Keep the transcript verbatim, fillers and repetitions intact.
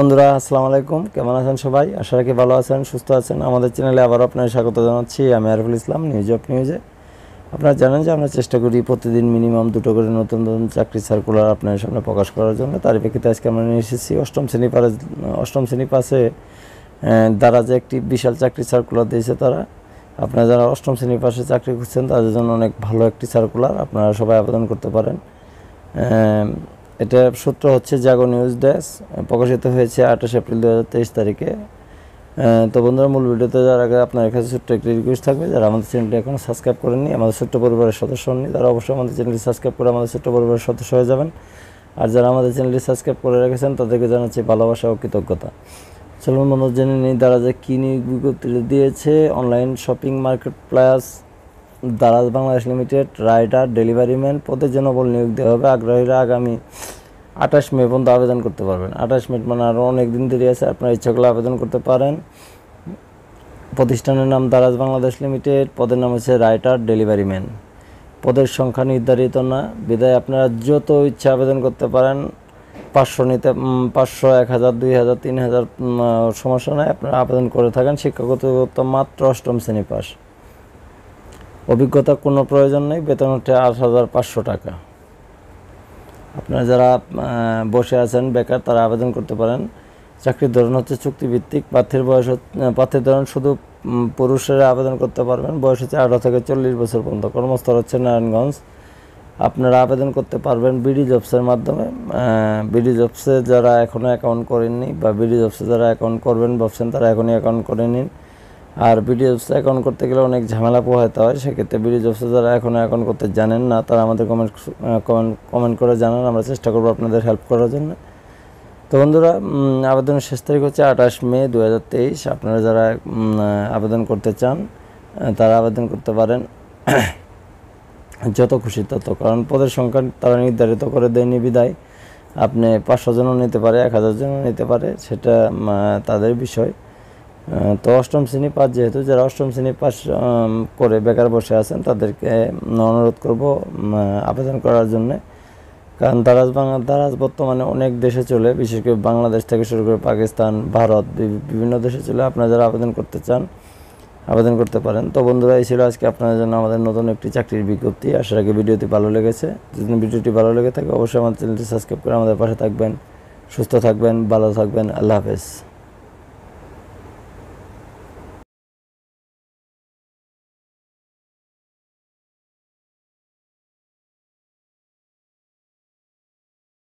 বন্ধুরা আসসালামু আলাইকুম, কেমন আছেন সবাই? আশা রাখি ভালো আছেন, সুস্থ আছেন। আমাদের চ্যানেলে আবার আপনাদের স্বাগত জানাচ্ছি। আমি আরিফুল ইসলাম, নিউজ অফ নিউজে। আপনারা জানেন যে আমরা চেষ্টা করি প্রতিদিন মিনিমাম দুটো করে নতুন নতুন চাকরি সার্কুলার আপনাদের সামনে প্রকাশ করার জন্য। তার প্রেক্ষিতে আজকে আমরা নিয়ে এসেছি অষ্টম শ্রেণী পারে অষ্টম শ্রেণী পাশে দারাজে একটি বিশাল চাকরি সার্কুলার দিয়েছে তারা। আপনারা যারা অষ্টম শ্রেণী পাশে চাকরি খুঁজছেন তাদের জন্য অনেক ভালো একটি সার্কুলার, আপনারা সবাই আবেদন করতে পারেন। এটার সূত্র হচ্ছে জাগো নিউজ ডেস্ক, প্রকাশিত হয়েছে আঠাশ এপ্রিল দু হাজার তেইশ তারিখে। তো বন্ধুরা, মূল ভিডিওতে যাওয়ার আগে আপনার কাছে ছোট্ট একটি রিকোয়েস্ট থাকবে, যারা আমাদের চ্যানেলটি এখনও সাবস্ক্রাইব করেননি, আমাদের ছোট্ট পরিবারের সদস্য হননি, তারা অবশ্যই আমাদের চ্যানেলটি সাবস্ক্রাইব করে আমাদের ছোট্ট পরিবারের সদস্য হয়ে যাবেন। আর যারা আমাদের চ্যানেলটি সাবস্ক্রাইব করে রেখেছেন তাদেরকে জানাচ্ছি ভালোবাসা ও কৃতজ্ঞতা। চলুন বন্ধু, জেনে নিই দারাজে কী নিয়োগ বিজ্ঞপ্তি দিয়েছে। Online shopping market Daraz Bangladesh limited rider delivery man পদের জন্য বল নিয়োগ দেওয়া হবে। আগ্রহীরা আগামী আঠাশ মে পর্যন্ত আবেদন করতে পারবেন। আঠাশ মে মানে আরও অনেক দিন দেরি আছে, আপনার ইচ্ছা করলে আবেদন করতে পারেন। প্রতিষ্ঠানের নাম দারাজ বাংলাদেশ লিমিটেড, পদের নাম হচ্ছে রাইডার ডেলিভারি ম্যান। পদের সংখ্যা নির্ধারিত না, বিদায় আপনারা যত ইচ্ছা আবেদন করতে পারেন। পাঁচশো নিতে পাঁচশো এক হাজার দুই হাজার তিন হাজার সমস্যা নয়, আপনারা আবেদন করে থাকেন। শিক্ষাগত যোগ্যতা মাত্র অষ্টম শ্রেণী পাস। অভিজ্ঞতা কোনো প্রয়োজন নেই। বেতন হচ্ছে আট হাজার পাঁচশো টাকা। আপনারা যারা বসে আছেন বেকার, তারা আবেদন করতে পারেন। চাকরির ধরন হচ্ছে চুক্তিভিত্তিক। প্রার্থীর বয়স প্রার্থীর ধরন শুধু পুরুষেরা আবেদন করতে পারবেন। বয়স হচ্ছে আঠারো থেকে চল্লিশ বছর পর্যন্ত। কর্মস্থল হচ্ছে নারায়ণগঞ্জ। আপনারা আবেদন করতে পারবেন বিডি জবসের মাধ্যমে। বিডি জবসে যারা এখনও অ্যাকাউন্ট করেননি বা বিডি জবসে যারা অ্যাকাউন্ট করবেন ভাবছেন, তারা এখনই অ্যাকাউন্ট করে নিন। আর বিডি জবসে অ্যাকাউন্ট করতে গেলে অনেক ঝামেলা পোহাতে হয়, সেক্ষেত্রে বিডি জবসে যারা এখনও অ্যাকাউন্ট করতে জানেন না, তারা আমাদের কমেন্ট কমেন্ট কমেন্ট করে জানান, আমরা চেষ্টা করবো আপনাদের হেল্প করার জন্য। তো বন্ধুরা, আবেদনের শেষ তারিখ হচ্ছে আঠাশ মে দু হাজার তেইশ। আপনারা যারা আবেদন করতে চান তারা আবেদন করতে পারেন যত খুশি তত, কারণ পদের সংখ্যা তারা নির্ধারিত করে দেয়নি বিদায় আপনি পাঁচশো জনও নিতে পারে, এক হাজার জনও নিতে পারে, সেটা তাদের বিষয়। তো অষ্টম শ্রেণী পাস, যেহেতু যারা অষ্টম শ্রেণী পাস করে বেকার বসে আছেন তাদেরকে অনুরোধ করব আবেদন করার জন্যে। কারণ দারাজ বাংলা দারাজ বর্তমানে অনেক দেশে চলে, বিশেষ করে বাংলাদেশ থেকে শুরু করে পাকিস্তান, ভারত, বিভিন্ন দেশে চলে। আপনারা যারা আবেদন করতে চান আবেদন করতে পারেন। তো বন্ধুরা, এই ছিল আজকে আপনাদের জন্য আমাদের নতুন একটি চাকরির বিজ্ঞপ্তি। আশা রাখি ভিডিওটি ভালো লেগেছে। যদি ভিডিওটি ভালো লেগে থাকে অবশ্যই আমাদের চ্যানেলটি সাবস্ক্রাইব করে আমাদের পাশে থাকবেন। সুস্থ থাকবেন, ভালো থাকবেন। আল্লাহ হাফেজ।